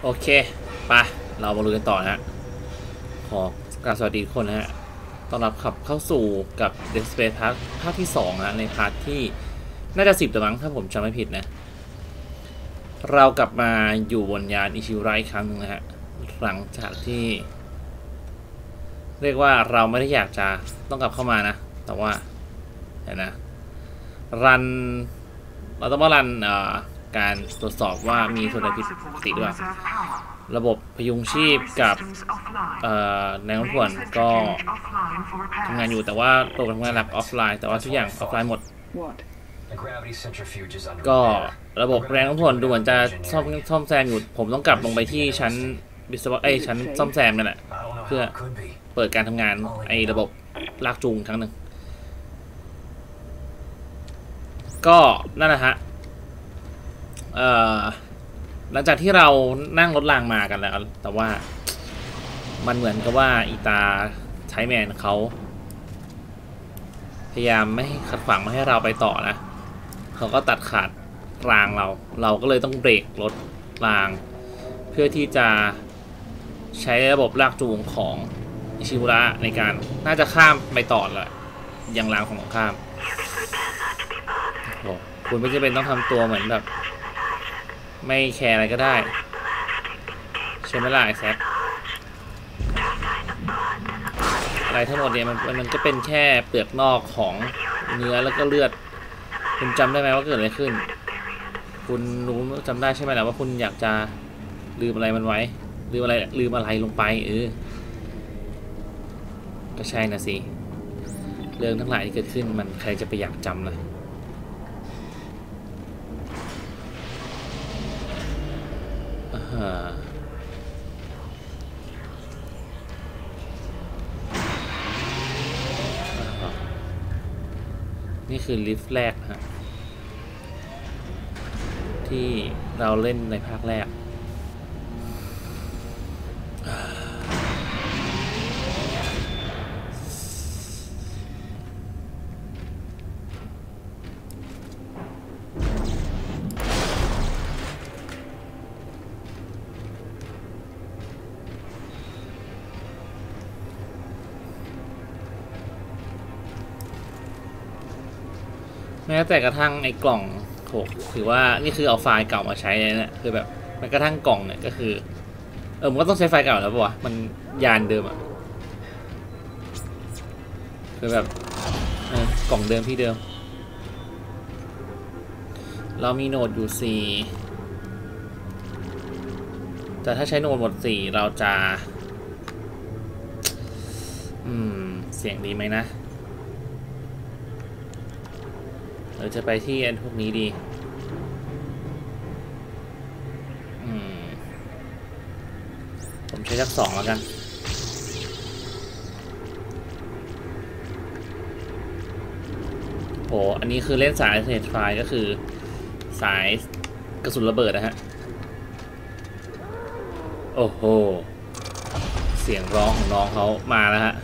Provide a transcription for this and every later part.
โอเคไปเรามาลุยกันต่อนะฮะขอกราบสวัสดีทุกคนนะฮะต้อนรับขับเข้าสู่กับ Dead Space ภาคที่2นะในพาร์ทที่น่าจะ10แต่มั้งถ้าผมจำไม่ผิดนะเรากลับมาอยู่บนยานอิชิวระอีกครั้งหนึ่งนะฮะหลังจากที่เรียกว่าเราไม่ได้อยากจะต้องกลับเข้ามานะแต่ว่าเดี๋ยวนะเราต้องมารันการตรวจสอบว่ามีส่วนใดผิดปกติด้วยระบบพยุงชีพกับแรงโน้มถ่วงก็ทำงานอยู่แต่ว่าตัวทำงานหลักออฟไลน์แต่ว่าทุกอย่างออฟไลน์หมดก็ระบบแรงโน้มถ่วงดูเหมือนจะซ่อมแซมอยู่ผมต้องกลับลงไปที่ชั้นวิศวะชั้นซ่อมแซมนั่นแหละเพื่อเปิดการทำงานระบบลากจูงครั้งหนึ่งก็นั่นแหละฮะหลังจากที่เรานั่งรถรางมากันแล้วแต่ว่ามันเหมือนกับว่าอีตาใช้แมนเขาพยายามไม่ให้ขัดขวางไม่ให้เราไปต่อนะเขาก็ตัดขาดรางเราก็เลยต้องเบรกรถรางเพื่อที่จะใช้ระบบลากจูงของอิชิบุระในการน่าจะข้ามไปต่อแหละยังรางของข้ามคุณไม่จำเป็นต้องทำตัวเหมือนแบบไม่แคร์อะไรก็ได้ใช่ไหมล่ะไอ้แซคอะไรทั้งหมดเนี่ยมันก็เป็นแค่เปลือกนอกของเนื้อแล้วก็เลือดคุณจำได้ไหมว่าเกิดอะไรขึ้นคุณรู้จำได้ใช่ไหมล่ะว่าคุณอยากจะลืมอะไรมันไว้ลืมอะไรลงไปก็ใช่นะสิเรื่องทั้งหลายที่เกิดขึ้นมันใครจะไปอยากจำล่ะนี่คือลิฟต์แรกฮะที่เราเล่นในภาคแรกแม้แต่กระทั่งไอ้กล่องโหถือว่านี่คือเอาไฟล์เก่ามาใช้เลยนะคือแบบแม้กระทั่งกล่องเนี่ยก็คือมันก็ต้องใช้ไฟล์เก่าแล้วป่ะวะมันยานเดิมอะคือแบบกล่องเดิมที่เดิมเรามีโหนดอยู่4แต่ถ้าใช้โหนดหมด4เราจะเสียงดีไหมนะเราจะไปที่อันพวกนี้ดีผมใช้สัก2แล้วกันโอ้อันนี้คือเล่นสายเน็ตไฟก็คือสายกระสุนระเบิดนะฮะโอ้โหเสียงร้องของน้องเขามาแล้วฮะ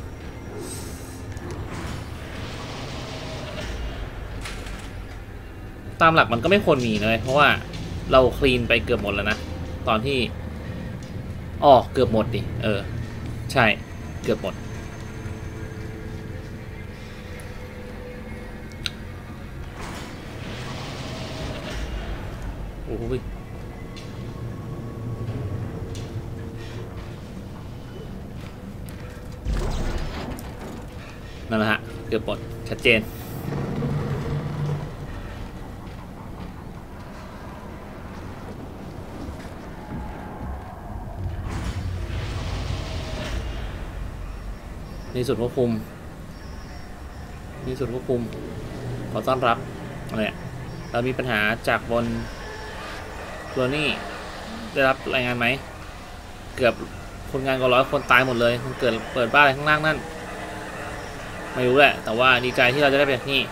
ตามหลักมันก็ไม่ควรมีเลยเพราะว่าเราคลีนไปเกือบหมดแล้วนะตอนที่เกือบหมดดิใช่เกือบหมดโอ้โหนั่นแหละฮะเกือบหมดชัดเจนนี่สุดควบคุมขอต้อนรับอะไรเรามีปัญหาจากบนโคลนี่ได้รับรายงานไหมเกือบคนงานกว่า100 คนตายหมดเลยมันเปิดบ้านอะไรข้างล่างนั่นไม่รู้แหละแต่ว่าดีใจที่เราจะได้ไปที่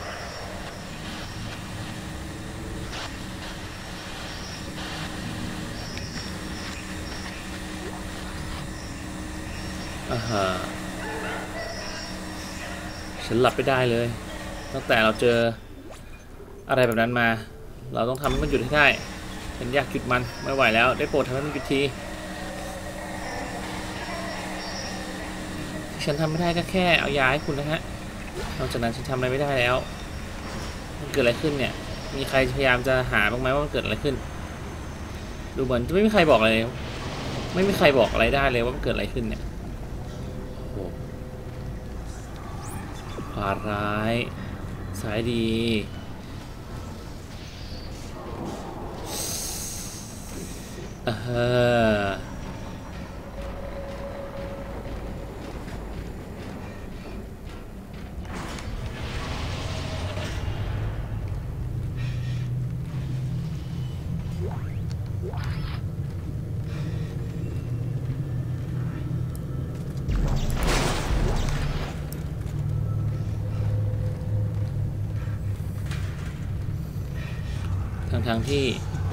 ฉันหลับไม่ได้เลยตั้งแต่เราเจออะไรแบบนั้นมาเราต้องทำให้มันหยุดให้ได้ฉันอยากหยุดมันไม่ไหวแล้วได้โปรดทำให้มันหยุดทีฉันทำไม่ได้ก็แค่เอายาให้คุณนะฮะนอกจากนั้นฉันทำอะไรไม่ได้แล้วมันเกิดอะไรขึ้นเนี่ยมีใครพยายามจะหาบ้างไหมว่ามันเกิดอะไรขึ้นดูเหมือนจะไม่มีใครบอกอะไรไม่มีใครบอกอะไรได้เลยว่ามันเกิดอะไรขึ้นเนี่ยโอ้ขวาร้ายซ้ายดีทั้งที่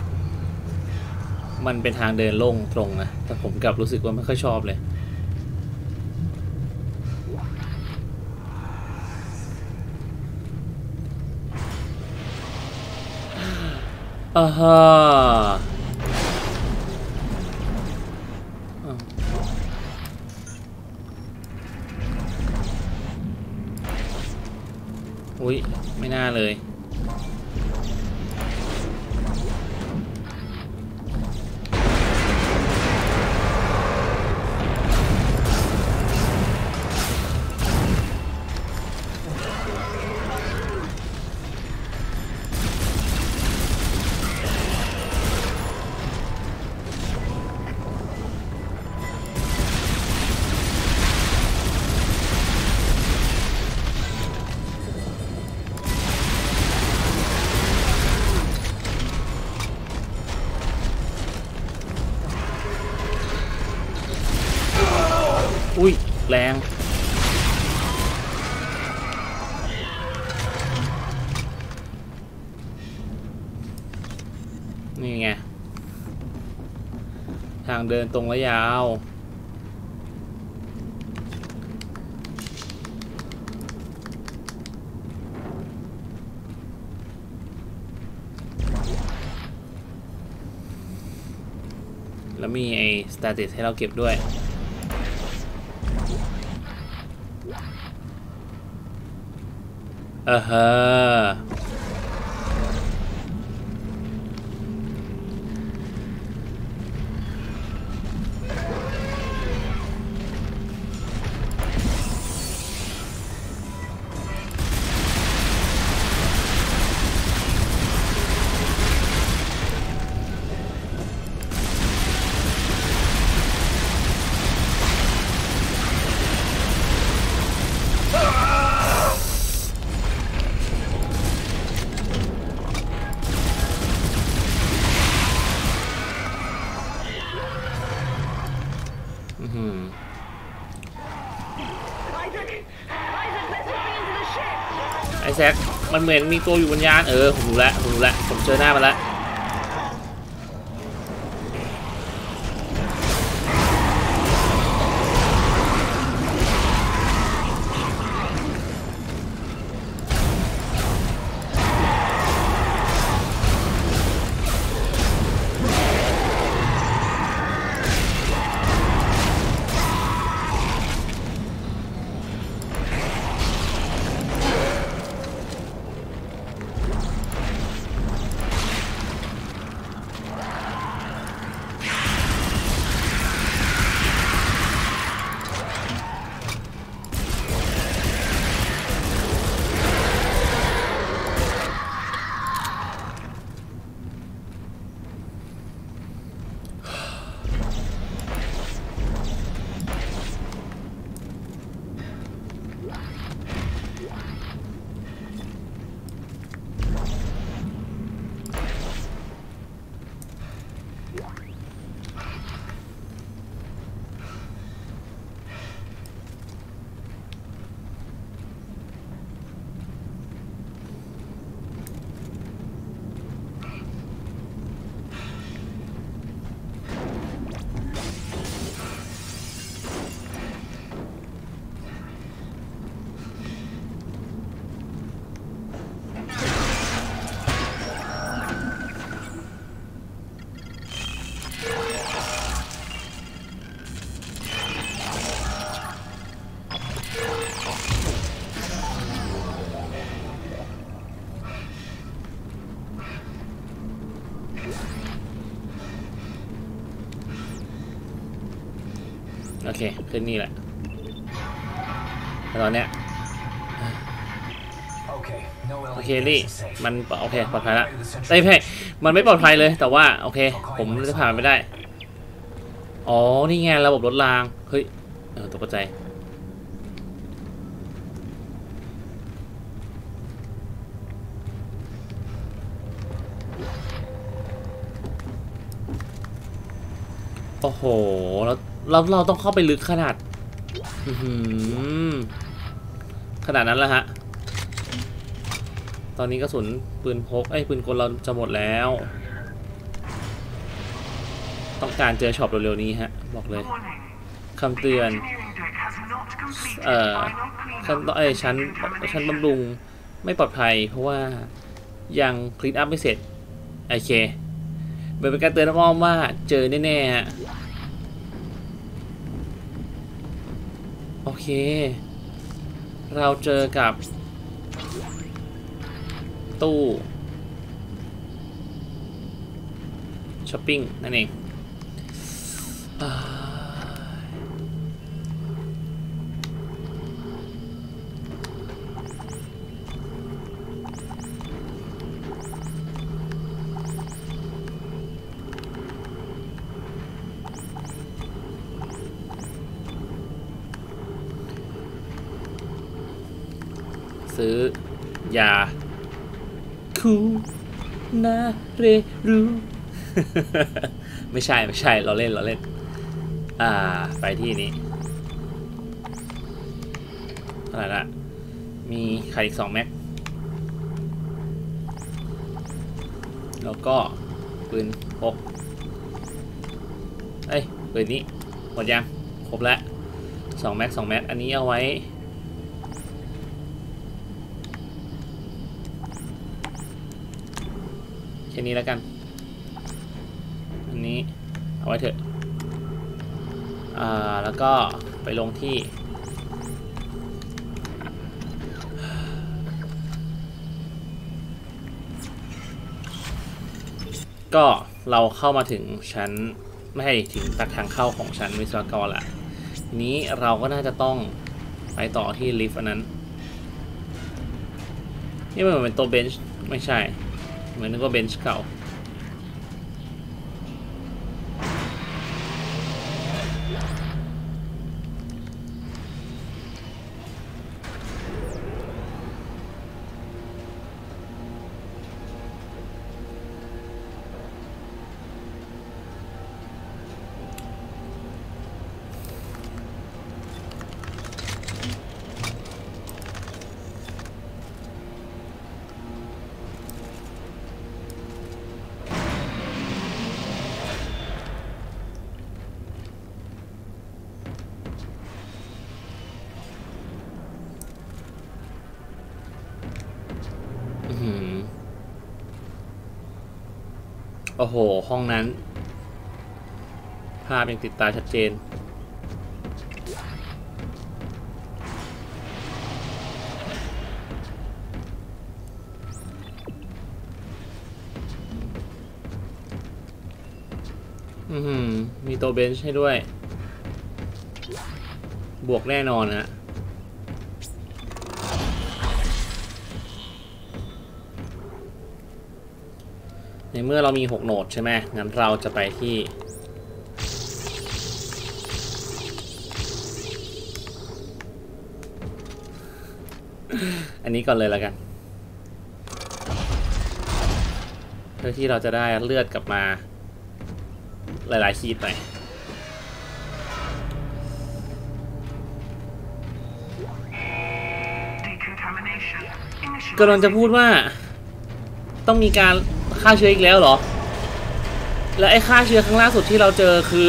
มันเป็นทางเดินโล่งตรงนะแต่ผมกลับรู้สึกว่าไม่ค่อยชอบเลยฮะอุ้ยไม่น่าเลยอุ้ยแรงนี่ไงทางเดินตรงและยาวแล้วมีไอ้สแตติสให้เราเก็บด้วยฮะไอแซคมันเหมือนมีตัวอยู่บนยานผมรู้แล้วผมเจอหน้ามันแล้วโอเคขึ้นนี่แหละตอนเนี้ยโอเคลี่มันโอเคปลอดภัยละไม่ใช่มันไม่ปลอดภัยเลยแต่ว่าโอเคผมจะผ่านไม่ได้อ๋อนี่ไงระบบรถรางเฮ้ยตกใจโอ้โหแล้วเราต้องเข้าไปลึกขนาดขนาดนั้นแล้วฮะตอนนี้กระสุนปืนพกปืนกลเราจะหมดแล้วต้องการเจอช็อปเร็วๆนี้ฮะบอกเลยคำเตือนชั้นบำรุงไม่ปลอดภัยเพราะว่ายังคลีนอัพไม่เสร็จโอเคเป็นการเตือนอ้อมว่าเจอแน่ๆฮะโอเคเราเจอกับตู้ช้อปปิ้งนั่นเองซื้อยาคูนาเรรูไม่ใช่เราเล่นไปที่นี้อะไรละมีไข่อีก2 แม็กแล้วก็ปืนพกปืนนี้หมดยังครบแล้ว2 แม็กอันนี้เอาไว้แค่นี้แล้วกันอันนี้เอาไว้เถอะแล้วก็ไปลงที่ก็เราเข้ามาถึงชั้นไม่ให้ถึงทางเข้าของชั้นวิศวกรละทีนี้เราก็น่าจะต้องไปต่อที่ลิฟต์อันนั้นนี่มันเป็นตัวเบนช์ไม่ใช่เหมือนนึกว่าเบนช์เก่าโอ้โหห้องนั้นภาพยังติดตาชัดเจนมีตัวเบนช์ให้ด้วยบวกแน่นอนนะในเมื่อเรามี6 โหนดใช่ไหมงั้นเราจะไปที่อันนี้ก่อนเลยแล้วกันเพื่อที่เราจะได้เลือดกลับมาหลายๆขีดไปกำลังจะพูดว่าต้องมีการฆ่าเชื้ออีกแล้วเหรอและไอ้ฆ่าเชื้อครั้งล่าสุดที่เราเจอคือ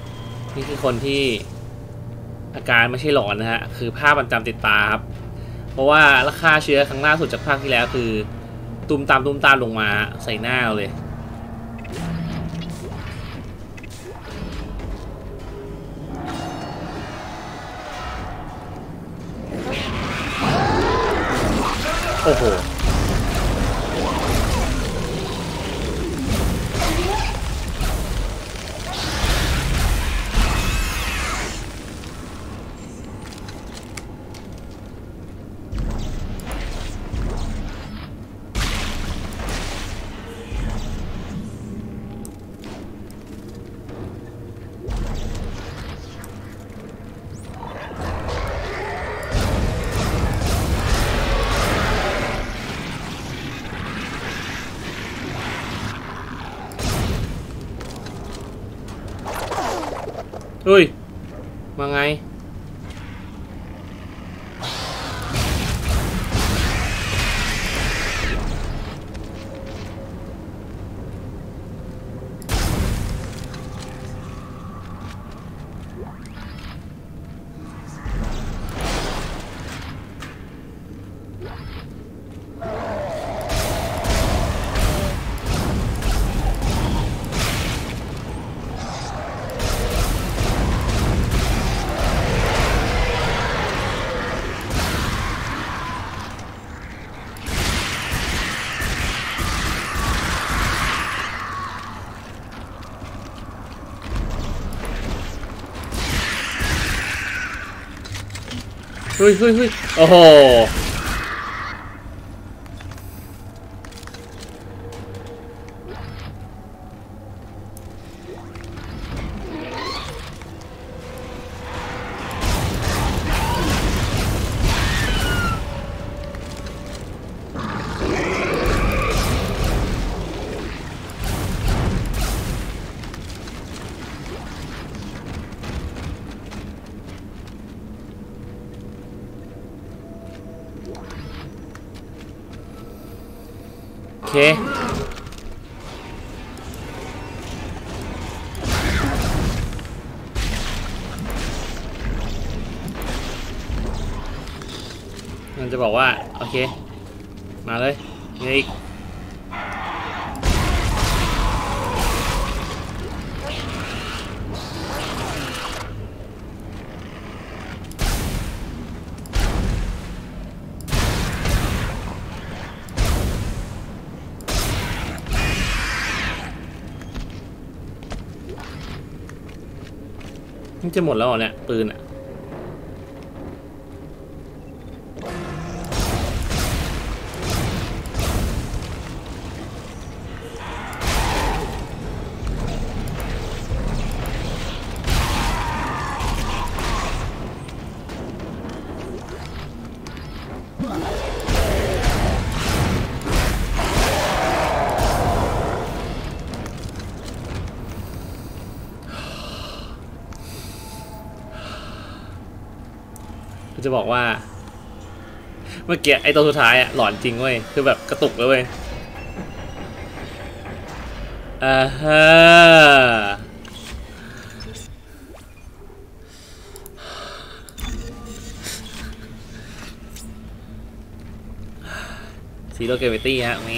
นี่คือคนที่อาการไม่ใช่หลอนนะฮะคือภาพมันจำติดตาครับเพราะว่าราคาเชื้อครั้งล่าสุดจากภาคที่แล้วคือตุมตามลงมาใส่หน้าเลยโอ้โหเฮ้ยมาไงเฮ้ยโอ้โหโอเคมันจะบอกว่าโอเคมาเลยนี่อีกมันจะหมดแล้วเหรอเนี่ยปืนอ่ะจะบอกว่าเมื่อกี้ไอ้ตัวสุดท้ายอะหลอนจริงเว้ยคือแบบกระตุกเลยเว้ยฮะซีโร่เกรวิตี้ฮะตรงนี้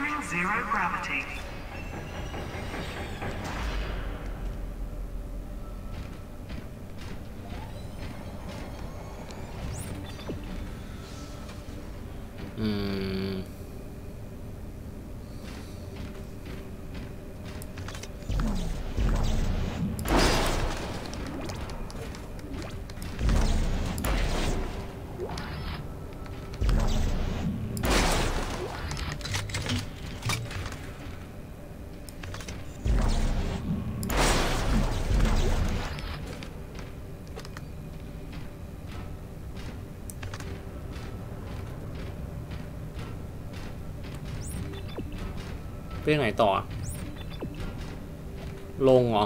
ไปไหนต่อลงเหรอ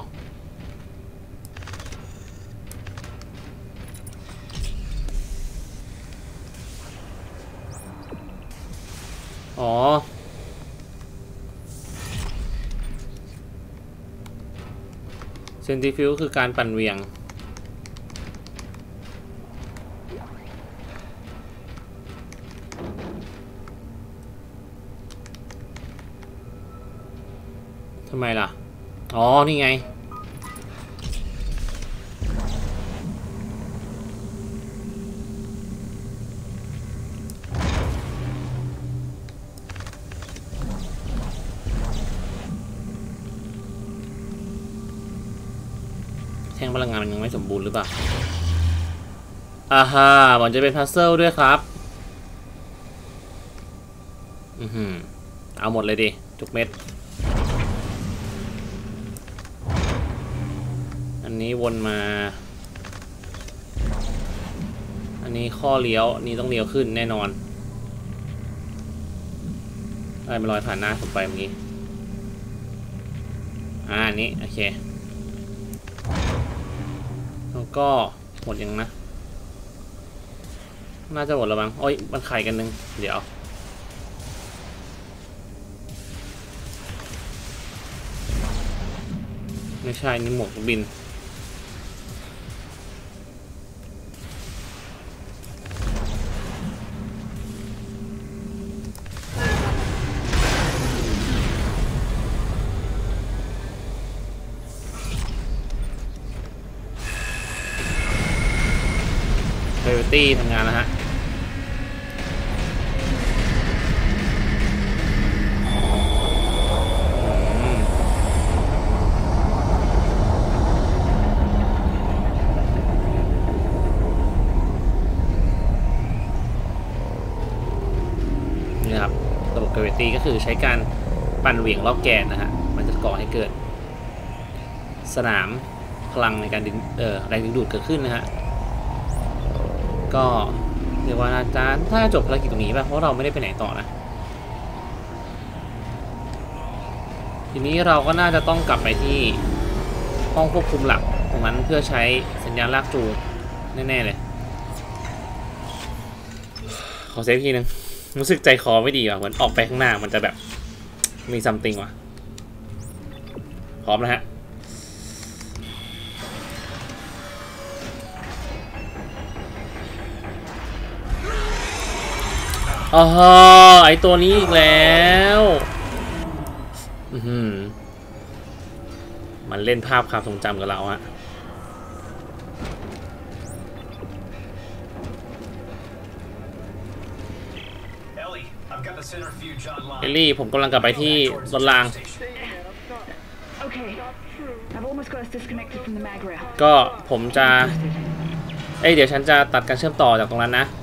อ๋อเซนติฟิวคือการปั่นเวียงทำไมล่ะอ๋อนี่ไงแท่งพลังงานมันยังไม่สมบูรณ์หรือเปล่าอ่าฮะมันจะเป็นพัซเซิลด้วยครับเอาหมดเลยดิทุกเม็ดอันนี้วนมาอันนี้ข้อเลี้ยวนี่ต้องเลี้ยวขึ้นแน่นอนอะไรมาลอยผ่านหน้าผมไปเมื่อกี้อันนี้โอเคแล้วก็หมดยังนะน่าจะหมดแล้วมั้งโอ้ยมันไข่กันนึงเดี๋ยวไม่ใช่นี่หมวกบินเฮลตี้ทำงานแล้วฮะนี่ครับระบบ Gravity ก็คือใช้การปั่นเหวี่ยงรอบแกนนะฮะมันจะก่อให้เกิดสนามพลังในการดึงแรงดึงดูดเกิดขึ้นนะฮะก็เรียกว่าถ้าจบภารกิจตรงนี้ป่ะเพราะเราไม่ได้ไปไหนต่อนะทีนี้เราก็น่าจะต้องกลับไปที่ห้องควบคุมหลักตรงนั้นเพื่อใช้สัญญาณลากจูงแน่ๆเลยขอเซฟทีนึงรู้สึกใจคอไม่ดีว่ะเหมือนออกไปข้างหน้ามันจะแบบมีซัมติงว่ะพร้อมนะฮะอ๋อไอตัวนี้อีกแล้วมันเล่นภาพความทรงจำกับเราฮะเอลลี่ผมกำลังกลับไปที่รถรางก็ผมจะเดี๋ยวฉันจะตัดการเชื่อมต่อจากตรงนั้นนะ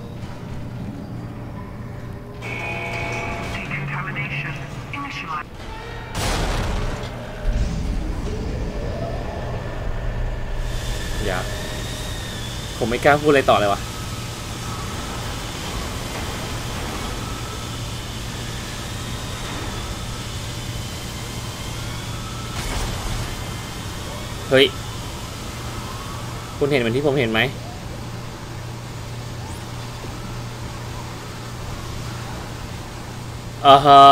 อย่าผมไม่กล้าพูดอะไรต่อเลยวะเฮ้ยคุณเห็นเหมือนที่ผมเห็นไหมฮะ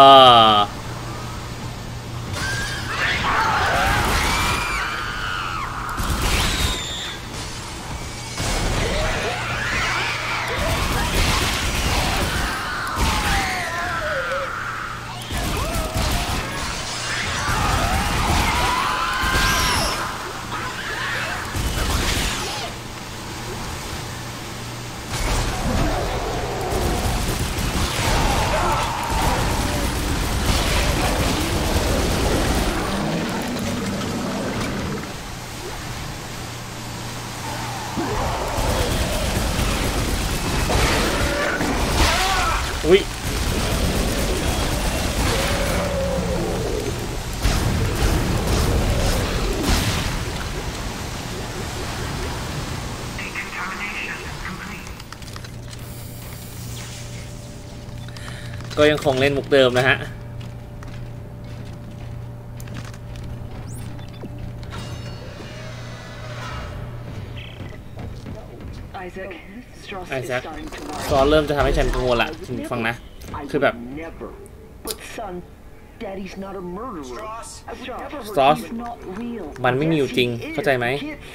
อุ้ยก็ยังคงเล่นมุกเดิมนะฮะไอแซคก็เริ่มจะทำให้ฉันกังวลละฟังนะคือแบบซอสมันไม่มีอยู่จริงเข้าใจไหม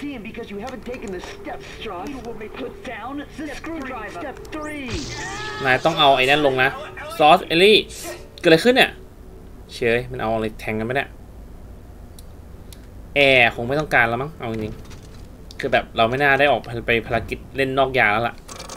นายต้องเอาไอ้นั่นลงนะซอสเอลลี่เกิดอะไรขึ้นเนี่ยเชยมันเอาอะไรแทงกันไหมเนี่ยแอร์คงไม่ต้องการแล้วมั้งเอาจริงๆคือแบบเราไม่น่าได้ออกไปภารกิจเล่นนอกยาแล้วล่ะ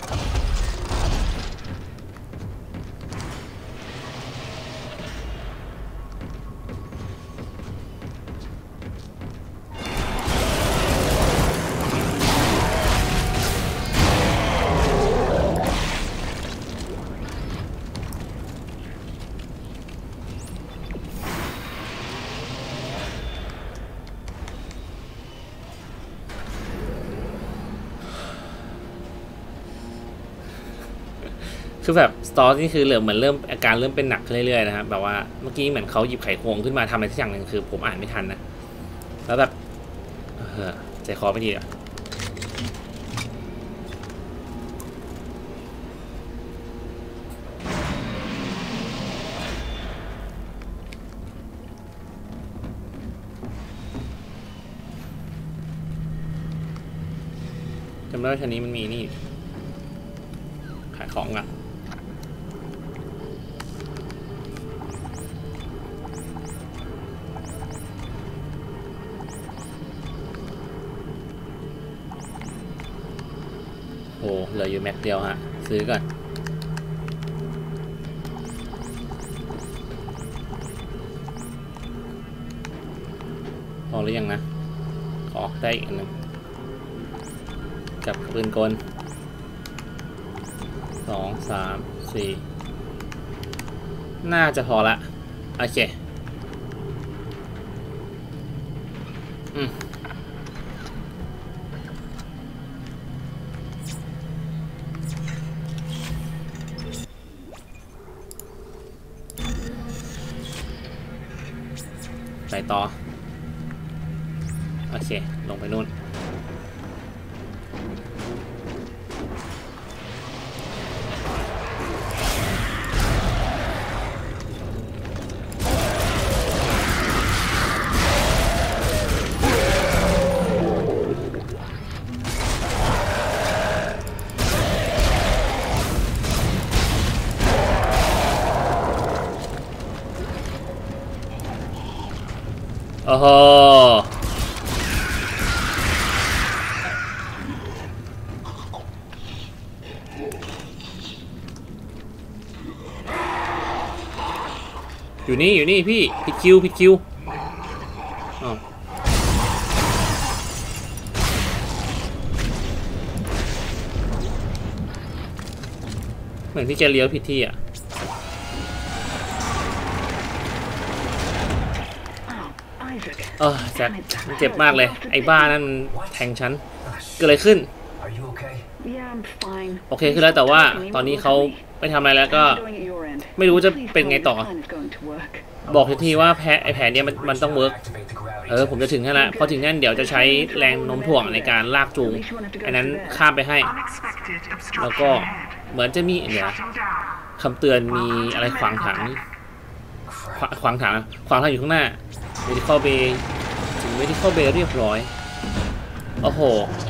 คือแบบสตอรี่นี่คือเหมือนเริ่มอาการเริ่มเป็นหนักขึ้นเรื่อยๆนะครับแบบว่าเมื่อกี้เหมือนเขาหยิบไขควงขึ้นมาทำอะไรสักอย่างหนึ่งคือผมอ่านไม่ทันนะแล้วแบบใจคอไม่ดีอ่ะจำได้ว่าชั้นนี้มันมีนี่ขายของอ่ะโอ้เหลืออยู่แม็กเดียวฮะซื้อก่อนพอหรือยังนะขอได้อีกอันหนึ่งกับปืนกล2 3 4น่าจะพอละโอเคไปต่อโอเคลงไปนู่นโอ้โหอยู่นี่พี่ผิดคิวอ๋อเหมือนพี่จะเลี้ยวผิดที่อ่ะแจ็คมันเจ็บมากเลยไอ้บ้านั่นแทงฉันเกิดอะไรขึ้นโอเคขึ้นแล้วแต่ว่าตอนนี้เขาไม่ทำอะไรแล้วก็ไม่รู้จะเป็นไงต่อบอกทีว่าไอ้แผนเนี้ยมันต้องเวิร์กผมจะถึงนั่นแหละพอถึงนั่นเดี๋ยวจะใช้แรงโน้มถ่วงในการลากจูงอันนั้นข้ามไปให้แล้วก็เหมือนจะมีเนี่ยคำเตือนมีอะไรขวางทางอยู่ข้างหน้าMedical Bay ถึง Medical Bay เรียบร้อยโอ้โห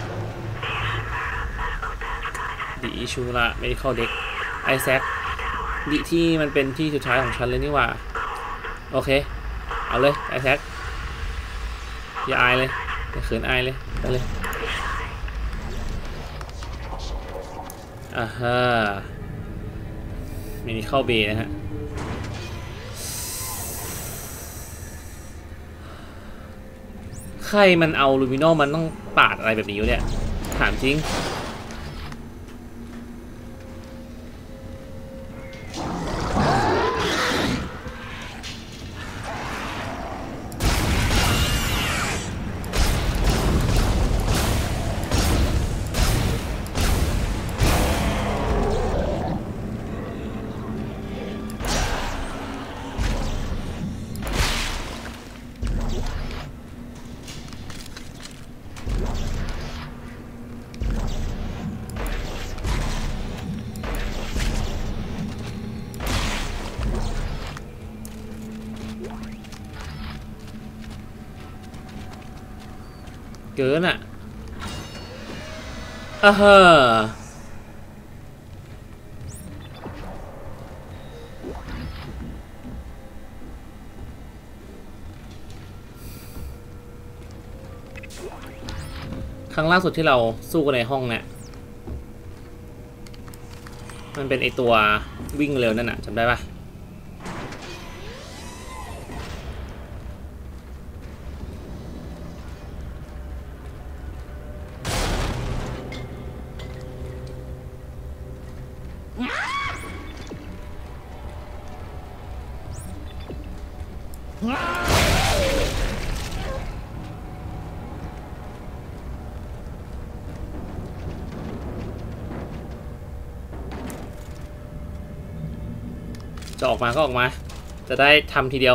ดีชูละ Medical Deck ไอแซคดีที่มันเป็นที่สุดท้ายของฉันเลยนี่ว่าโอเคเอาเลยไอแซคอย่าอายเลยอย่าเขินอายเลยไปเลยฮะMedical Bay นะฮะใครมันเอาลูมิโนมันต้องปาดอะไรแบบนี้เนี่ยถามจริงเกินอ่ะฮะรั้งล่าสุดที่เราสู้กันในห้องเนี่ยมันเป็นไอตัววิ่งเร็วนั่นน่ะจำได้ปะจะออกมาก็ออกมาจะได้ทำทีเดียว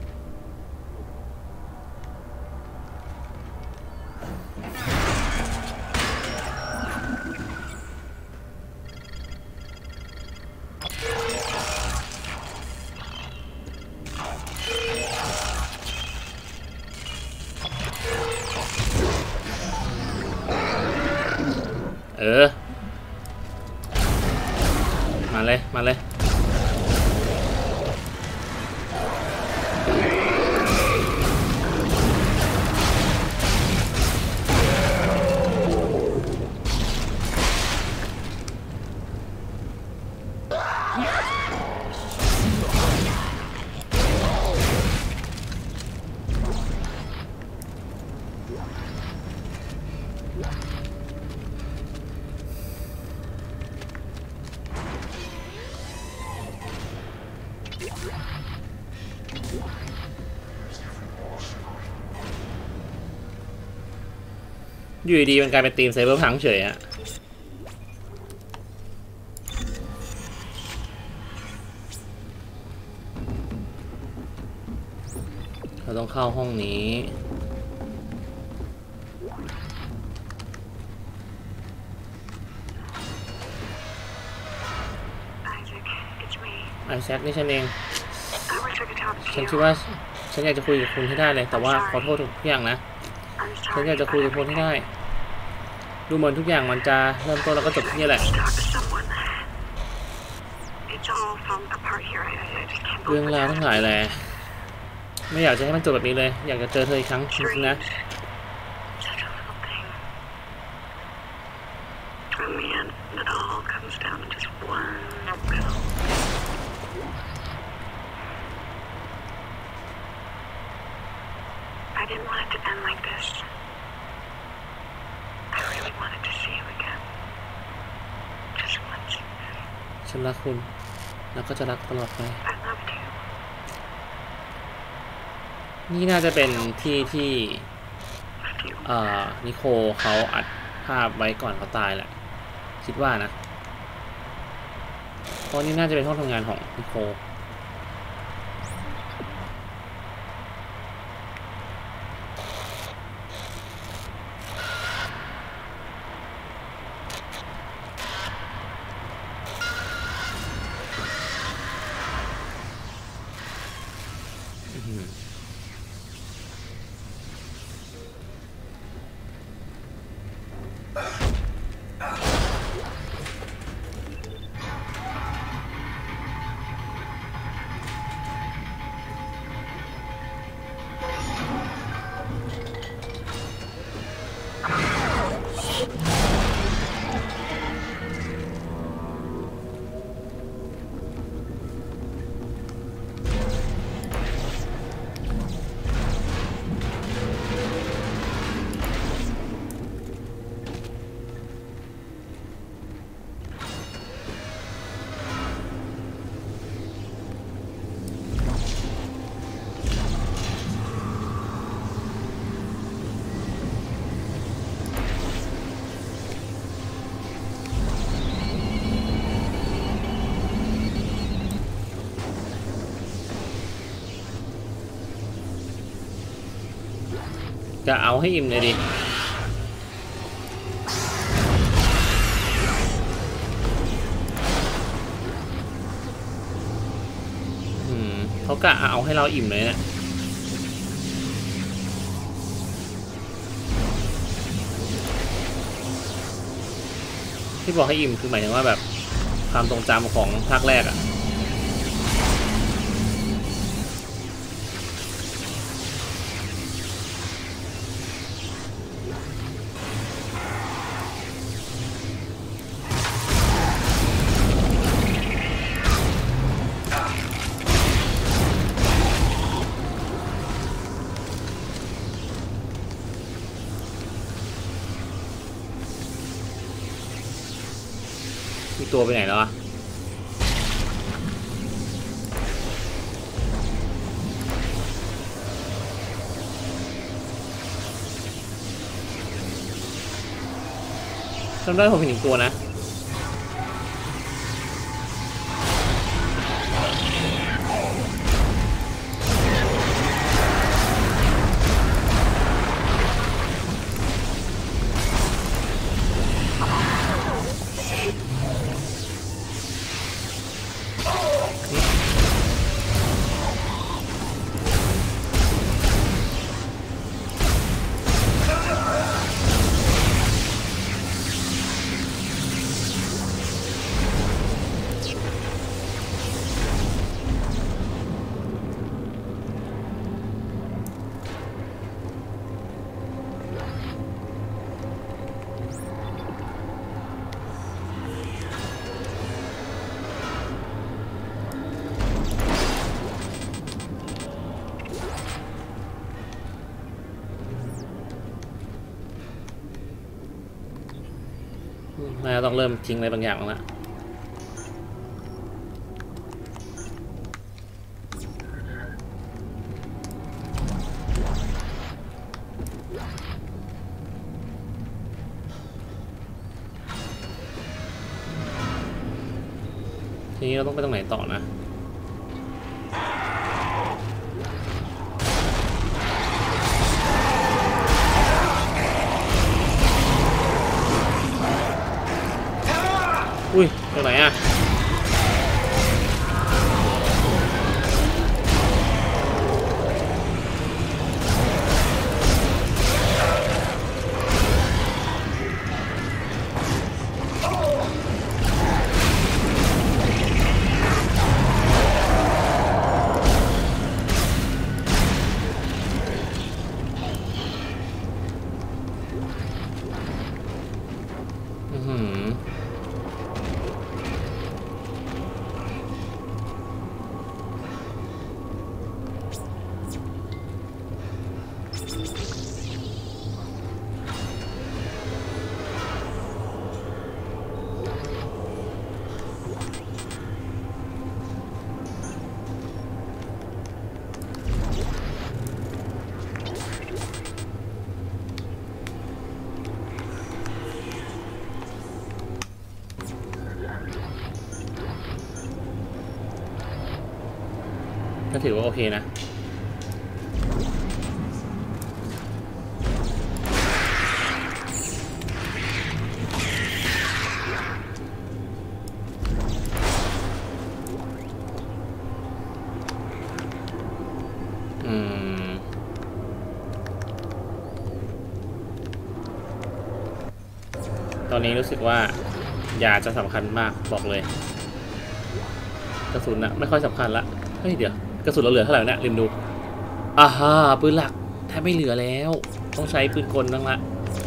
มาเลยมาเลยอยู่ดีมันกลายเป็นทีมไซเบอร์พังเฉยอะเราต้องเข้าห้องนี้ไอแซคนี่ฉันเองฉันคิดว่าฉันอยากจะคุยกับคุณให้ได้เลยแต่ว่าขอโทษทุกอย่างนะฉันอยากจะคุยกับคุณให้ได้ดูเหมือนทุกอย่างมันจะเริ่มต้นแล้วก็จบที่นี่แหละเรื่องราวทั้งหลายแหละไม่อยากจะให้มันจบแบบนี้เลยอยากจะเจอเธออีกครั้งจริงๆนะฉันรักคุณแล้วก็จะรักตลอดไปนี่น่าจะเป็นที่ที่นิโคลเขาอัดภาพไว้ก่อนเขาตายแหละคิดว่านะเพราะนี่น่าจะเป็นห้องทำงานของนิโคลจะเอาให้อิ่มเลยดิเขากะเอาให้เราอิ่มเลยนะที่บอกให้อิ่มคือหมายถึงว่าแบบความทรงจำของภาคแรกอะตัวไปไหนแล้วอะจำได้ผมเห็นอีกตัวนะน่าจะต้องเริ่มทิ้งอะไรบางอย่างแล้วนะทีนี้เราต้องไปตรงไหนต่อนะอุ้ยตรงไหนอ่ะก็ถือว่าโอเคนะตอนนี้รู้สึกว่ายาจะสำคัญมากบอกเลยกระสุนนะไม่ค่อยสำคัญละเฮ้ยเดี๋ยวกระสุนเราเหลือเท่าไหร่เนี่ยลืมดูอ่าฮะปืนหลักแทบไม่เหลือแล้วต้องใช้ปืนกลบ้างละ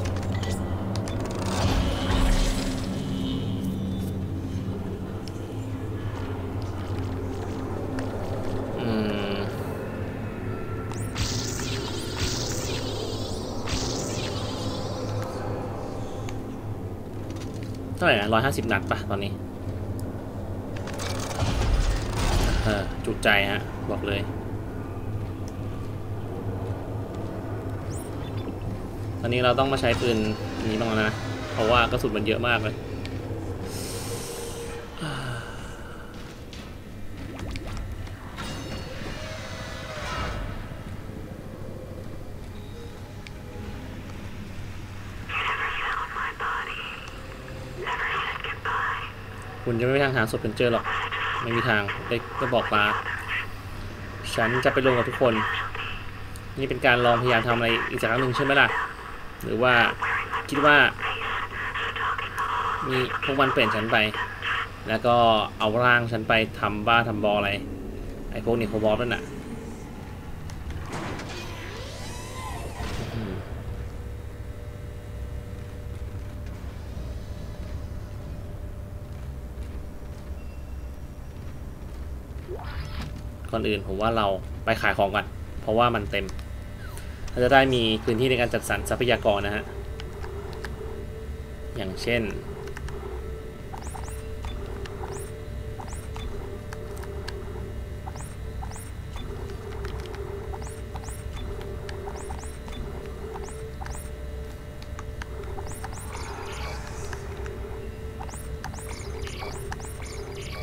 เท่าไหร่นะ150 นัดปะตอนนี้จุใจฮะบอกเลยตอนนี้เราต้องมาใช้ปืนนี้บ้างนะเพราะว่ากระสุนมันเยอะมากเลยคุณจะไม่มีทางหาศพเป็นเจอหรอกไม่มีทางได้บอกมาฉันจะไปลงกับทุกคนนี่เป็นการลองพยายามทำอะไรอีกสักครั้งหนึ่งใช่ไหมล่ะหรือว่าคิดว่ามีพวกมันเปลี่ยนฉันไปแล้วก็เอาร่างฉันไปทำบ้าทำบออะไรไอ้พวกนี้เขาบอสนั่นน่ะก่อนอื่นผมว่าเราไปขายของก่อนเพราะว่ามันเต็มเราจะได้มีพื้นที่ในการจัดสรรทรัพยากรนะฮะอย่างเช่น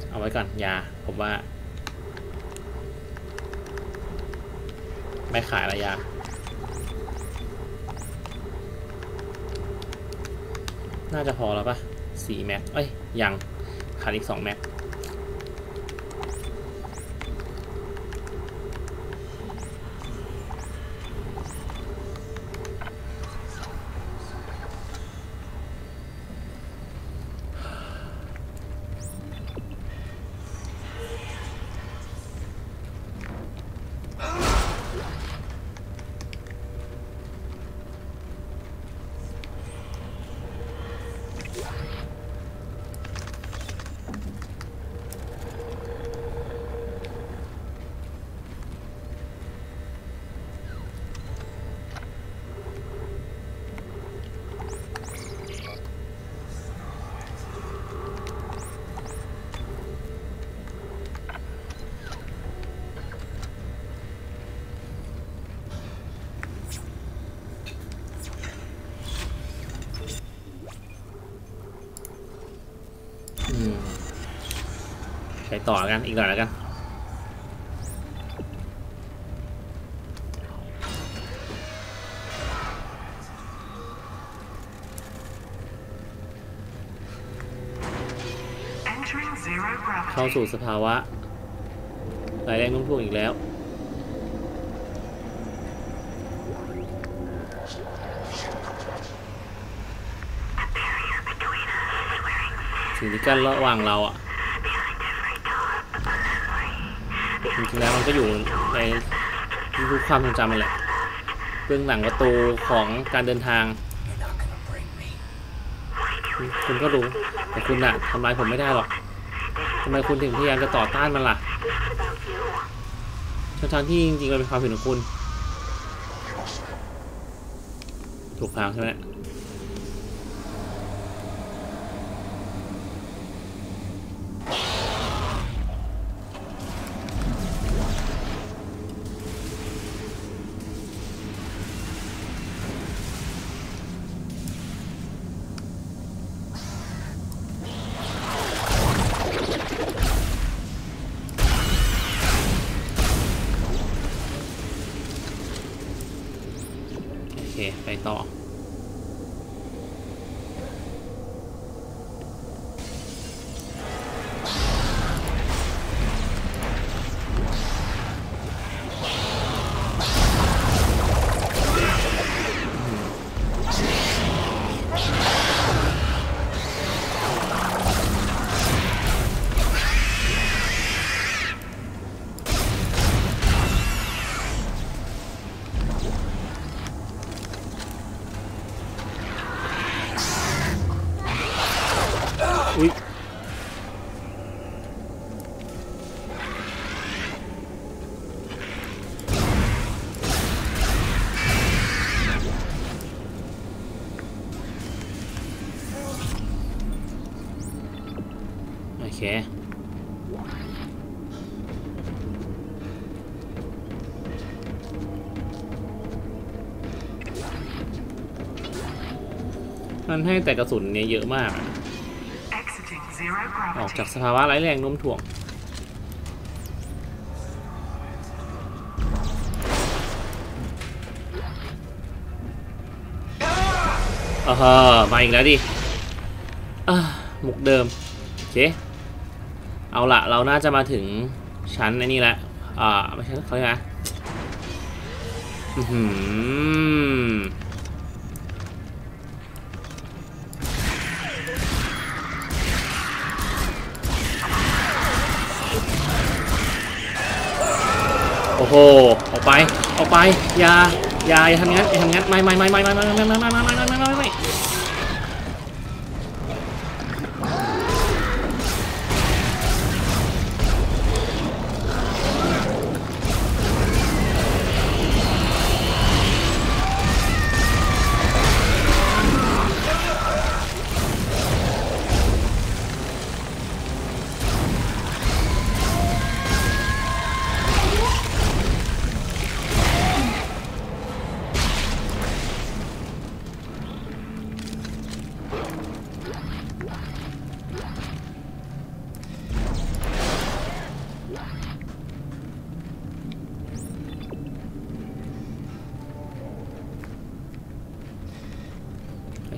เอาไว้ก่อนยาผมว่าไม่ขายละยาน่าจะพอแล้วปะ4 แม็กเอ้ยยังขาดอีก2 แม็กไปต่อกันอีกหน่อยแล้วกัน เข้าสู่สภาวะไหลแรงโน้มถ่วงอีกแล้วสิ่งที่กั้นระหว่างเราอ่ะจริงๆแล้วมันก็อยู่ในทุกความทรงจำมันแหละเบื้องหลังประตูของการเดินทางคุณก็รู้แต่คุณน่ะทำลายผมไม่ได้หรอกทำไมคุณถึงพยายามจะต่อต้านมันล่ะทั้งที่จริงๆมันเป็นความผิดของคุณถูกทางใช่ไหมไปต่ออุ๊ยโอเคมันให้แต่กระสุนเนี่ยเยอะมากออกจากสภาวะไร้แรงโน้มถ่วงมาอีกแล้วดิมุกเดิมโอเคเอาละเราน่าจะมาถึงชั้นไอ้นี่แล้วไม่ใช่เขาใช่ไหมโอ้โหออกไปอย่าทำงั้นไม่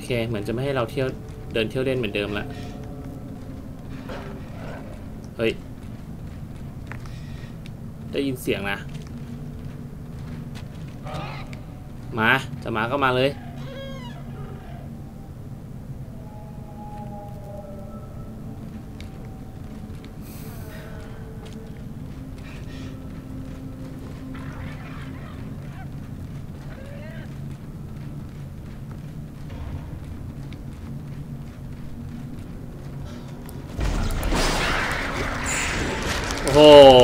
เคเหมือนจะไม่ให้เราเที่ยวเดินเที่ยวเล่นเหมือนเดิมละเฮ้ยได้ยินเสียงนะมาจะมาก็มาเลยโอ้โห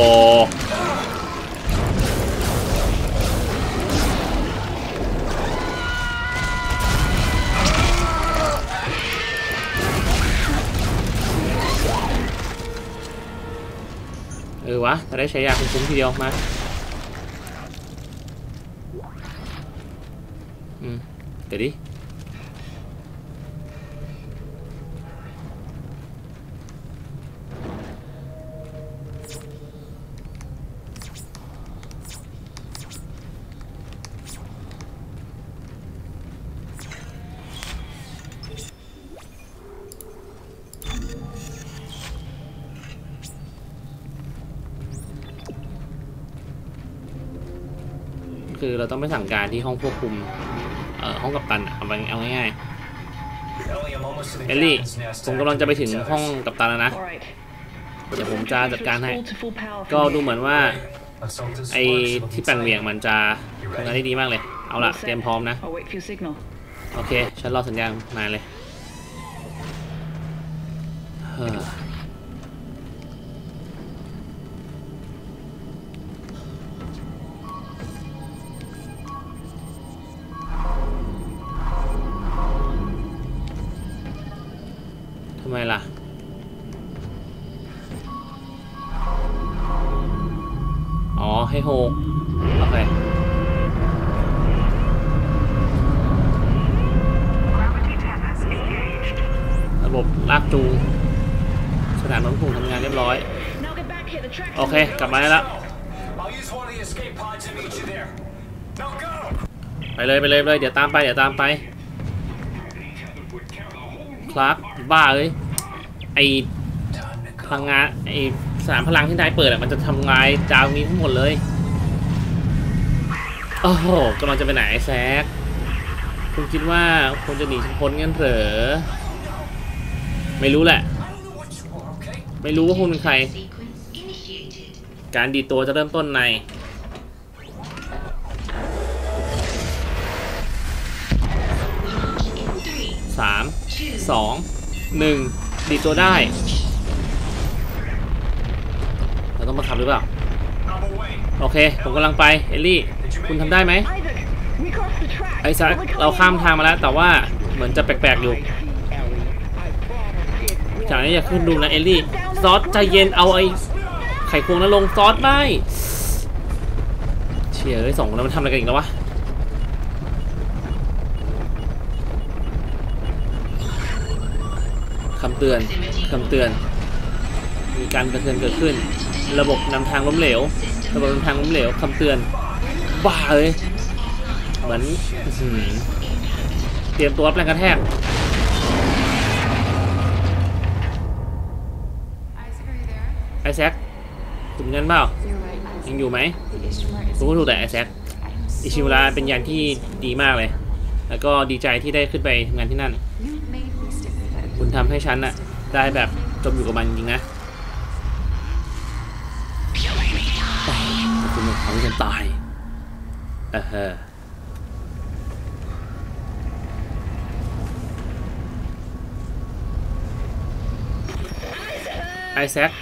วะจะได้ใช้ยาคุ้มๆทีเดียวมาเดี๋ยวดิคือเราต้องไปสั่งการที่ห้องควบคุมห้องกัปตันเอาง่ายๆเอลลี่ผมกำลังจะไปถึงห้องกัปตันแล้วนะเดี๋ยวผมจะจัดการให้ก็ดูเหมือนว่าไอ้ที่แปลงเวียงมันจะทำงานได้ดีมากเลยเอาล่ะเตรียมพร้อมนะโอเคฉันรอสัญญาณนายเลยทำไมล่ะอ๋อให้โฮโอเคระบบลากจูงสถานรถพุ่งทำงานเรียบร้อยโอเคกลับมาได้แล้วไปเลยเดี๋ยวตามไปคลาร์กบ้าเลยไอพลังงานไอสารพลังที่นายเปิดมันจะทำลายดาวนี้ทั้งหมดเลยโอ้โหกำลังจะไปไหนไอแซคคุณคิดว่าคุณจะหนีฉันพ้นงั้นเหรอไม่รู้แหละไม่รู้ว่าคุณเป็นใครการดีตัวจะเริ่มต้นใน3 2 1ดีตัวได้เราต้องมาขับหรือเปล่าโอเคผมกำลังไปเอลลี่คุณทำได้ไหมไอ้ซักเราข้ามทางมาแล้วแต่ว่าเหมือนจะแปลกๆอยู่จากนี้อย่าขึ้นดูนะเอลลี่ซอสใจเย็นเอาไอ้ไข่ควงนั้นลงซอสไม่เชี่ยเลยสองคนนั้นมันทำอะไรกันอีกแล้ววะคำเตือนมีการกระเทือนเกิดขึ้นระบบนำทางล้มเหลวคำเตือนบ้าเลยเหมือนเตรียมตัวรับแรงกระแทกไอแซคถึงเงินเปล่ายังอยู่ไหมรู้ว่าถูกแต่ไอแซคอิชิมุระเป็นยานที่ดีมากเลยแล้วก็ดีใจที่ได้ขึ้นไปทำงานที่นั่นคุณทำให้ฉันน่ะได้แบบจมอยู่กับมันจริงนะคุณทำให้ฉันตายไอแซค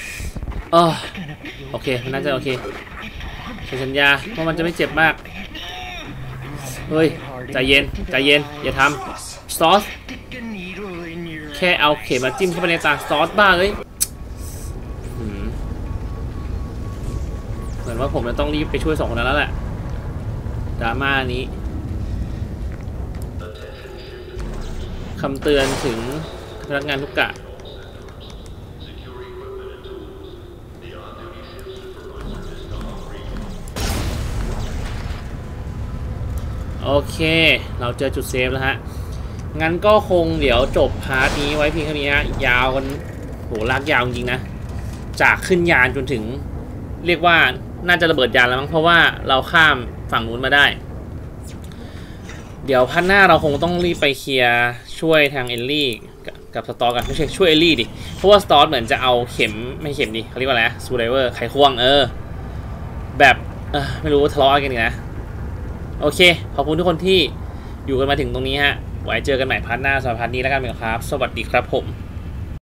โอเคมันน่าจะโอเคฉันสัญญาว่ามันจะไม่เจ็บมากเฮ้ยใจเย็นอย่าทำซอสแค่เอาเข็มมาจิ้มเข้าไปในตาซอสบ้าเลยเหมือนว่าผมจะต้องรีบไปช่วย2 คนนั้นแล้วแหละดราม่านี้คำเตือนถึงพนักงานทุกกะโอเคเราเจอจุดเซฟแล้วฮะงั้นก็คงเดี๋ยวจบพาร์ทนี้ไว้เพียงแค่นี้นะยาวกันโหลากยาวจริงๆนะจากขึ้นยานจนถึงเรียกว่าน่าจะระเบิดยานแล้วมั้งเพราะว่าเราข้ามฝั่งนู้นมาได้เดี๋ยวพาร์ทหน้าเราคงต้องรีบไปเคลียร์ช่วยทางเอลลี่กับสตอร์กันไม่ใช่ช่วยเอลลี่ดิเพราะว่าสตอร์เหมือนจะเอาเข็มไม่เข็มดิเขาเรียกว่าอะไรนะซูไดเวอร์ไขควงแบบไม่รู้ทะเลาะกันอีกนะโอเคขอบคุณทุกคนที่อยู่กันมาถึงตรงนี้ฮะไว้เจอกันใหม่พาร์ทหน้าสำหรับพาร์ทนี้แล้วกันครับสวัสดีครับผม